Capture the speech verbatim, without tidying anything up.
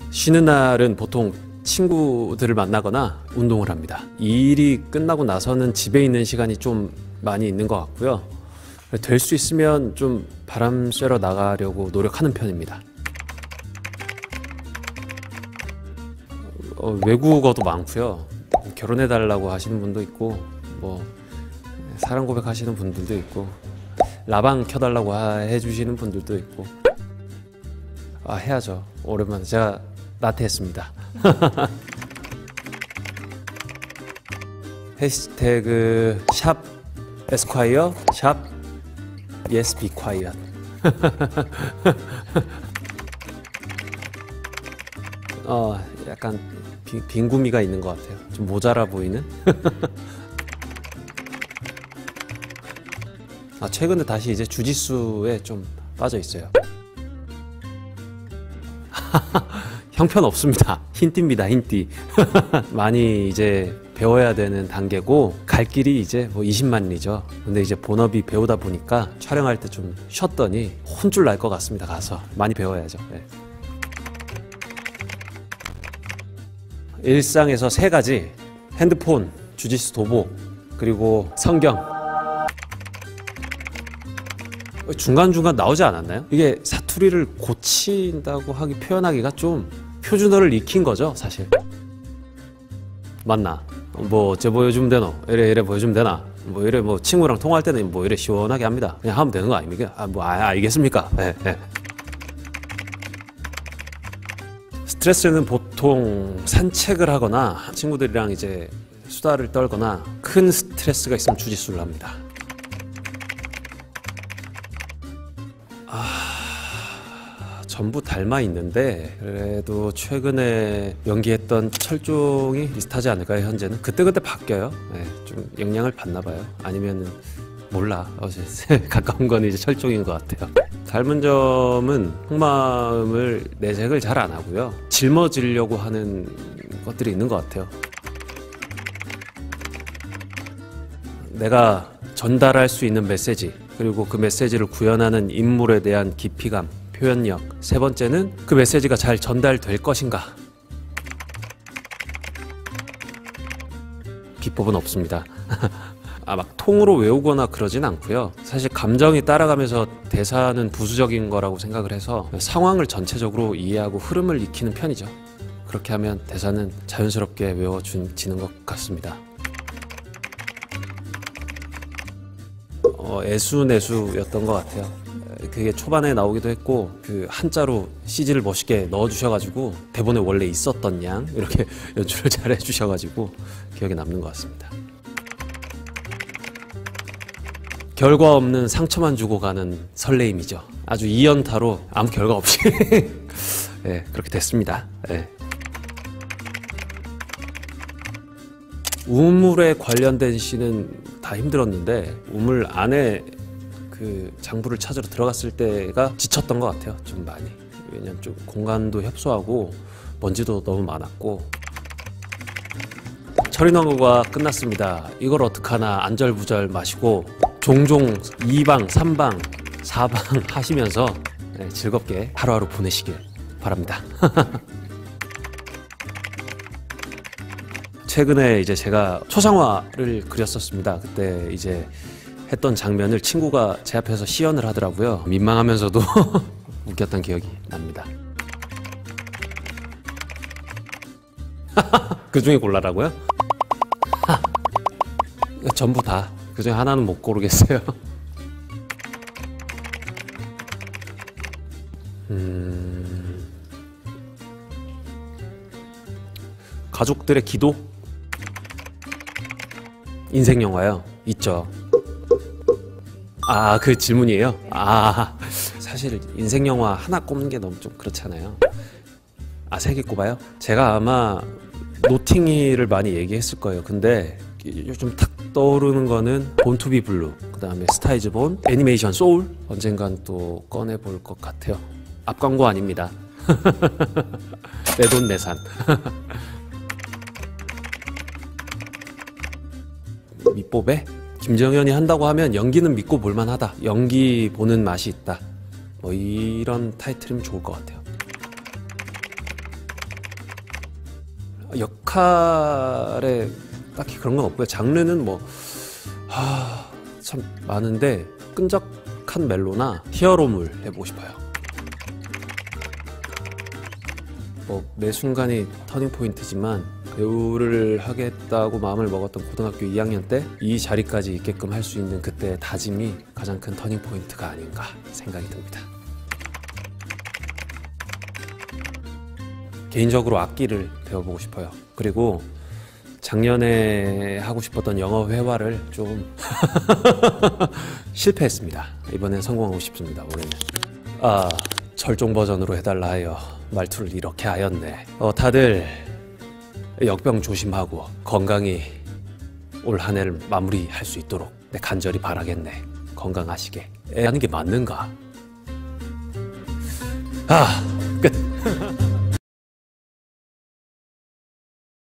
쉬는 날은 보통 친구들을 만나거나 운동을 합니다. 이 일이 끝나고 나서는 집에 있는 시간이 좀 많이 있는 것 같고요. 될 수 있으면 좀 바람 쐬러 나가려고 노력하는 편입니다. 어, 외국어도 많고요. 결혼해달라고 하시는 분도 있고, 뭐 사랑 고백하시는 분들도 있고, 라방 켜달라고 하, 해주시는 분들도 있고. 아, 해야죠. 오랜만에 제가 나태했습니다. 해시태그 샵 에스콰이어 샵 yes be quiet. 어, 약간 비, 빈구미가 있는 것 같아요. 좀 모자라 보이는. 아, 최근에 다시 이제 주짓수에 좀 빠져 있어요. 형편없습니다. 흰띠입니다. 흰띠. 많이 이제 배워야 되는 단계고, 갈 길이 이제 뭐 이십만리죠. 근데 이제 본업이 배우다 보니까 촬영할 때 좀 쉬었더니 혼쭐 날 것 같습니다. 가서 많이 배워야죠. 네. 일상에서 세 가지: 핸드폰, 주짓수 도복, 그리고 성경. 중간중간 나오지 않았나요? 이게 사투리를 고친다고 하기, 표현하기가 좀 표준어를 익힌 거죠, 사실. 맞나? 뭐 어째 보여주면 되노? 이래 이래 보여주면 되나? 뭐 이래 뭐 친구랑 통화할 때는 뭐 이래 시원하게 합니다. 그냥 하면 되는 거 아닙니까? 아, 뭐 아, 알겠습니까? 네, 네. 스트레스는 보통 산책을 하거나 친구들이랑 이제 수다를 떨거나, 큰 스트레스가 있으면 주짓수를 합니다. 아, 전부 닮아 있는데 그래도 최근에 연기했던 철종이 비슷하지 않을까요? 현재는 그때그때 바뀌어요. 네, 좀 영향을 받나 봐요. 아니면은 몰라. 어제 가까운 건 이제 철종인 것 같아요. 닮은 점은 속마음을 내색을 잘 안 하고요. 짊어지려고 하는 것들이 있는 것 같아요. 내가 전달할 수 있는 메시지, 그리고 그 메시지를 구현하는 인물에 대한 깊이감, 표현력. 세 번째는 그 메시지가 잘 전달될 것인가. 비법은 없습니다. 아, 막 통으로 외우거나 그러진 않고요. 사실 감정이 따라가면서 대사는 부수적인 거라고 생각을 해서 상황을 전체적으로 이해하고 흐름을 익히는 편이죠. 그렇게 하면 대사는 자연스럽게 외워지는 것 같습니다. 어, 애수내수였던 것 같아요. 그게 초반에 나오기도 했고, 그 한자로 씨지를 멋있게 넣어주셔가지고 대본에 원래 있었던 양 이렇게 연출을 잘 해주셔가지고 기억에 남는 것 같습니다. 결과 없는 상처만 주고 가는 설레임이죠. 아주 이연타로 아무 결과 없이 네, 그렇게 됐습니다. 네. 우물에 관련된 씬은 다 힘들었는데, 우물 안에 그 장부를 찾으러 들어갔을 때가 지쳤던 것 같아요. 좀 많이. 왜냐면 좀 공간도 협소하고 먼지도 너무 많았고. 철인왕후가 끝났습니다. 이걸 어떡하나 안절부절 마시고 종종 이 방, 삼 방, 사 방 하시면서 네, 즐겁게 하루하루 보내시길 바랍니다. 최근에 이제 제가 초상화를 그렸었습니다. 그때 이제 했던 장면을 친구가 제 앞에서 시연을 하더라고요. 민망하면서도 웃겼던 기억이 납니다. 그 중에 골라라고요? 전부 다. 그 중에 하나는 못 고르겠어요. 음... 가족들의 기도? 인생 영화요? 있죠. 아, 그 질문이에요? 아, 사실 인생 영화 하나 꼽는 게 너무 좀 그렇잖아요. 아, 세 개 꼽아요? 제가 아마 노팅힐을 많이 얘기했을 거예요. 근데 요즘 탁 떠오르는 거는 본 투 비 블루, 그 다음에 스타이즈 본, 애니메이션 소울, 언젠간 또 꺼내볼 것 같아요. 앞광고 아닙니다. 내돈내산. 밑보배? 김정현이 한다고 하면 연기는 믿고 볼만하다, 연기 보는 맛이 있다, 뭐 이런 타이틀이면 좋을 것 같아요. 역할에 딱히 그런 건 없고요. 장르는 뭐 참 많은데 끈적한 멜로나 히어로물 해보고 싶어요. 뭐 매 순간이 터닝 포인트지만 배우를 하겠다고 마음을 먹었던 고등학교 이 학년 때 이 자리까지 있게끔 할 수 있는 그때의 다짐이 가장 큰 터닝 포인트가 아닌가 생각이 듭니다. 개인적으로 악기를 배워보고 싶어요. 그리고 작년에 하고 싶었던 영어 회화를 좀 실패했습니다. 이번엔 성공하고 싶습니다. 올해는. 아, 철종 버전으로 해달라 하여 말투를 이렇게 하였네. 어, 다들 역병 조심하고 건강히 올 한 해를 마무리할 수 있도록 내 간절히 바라겠네. 건강하시게. 애 하는 게 맞는가? 아, 끝.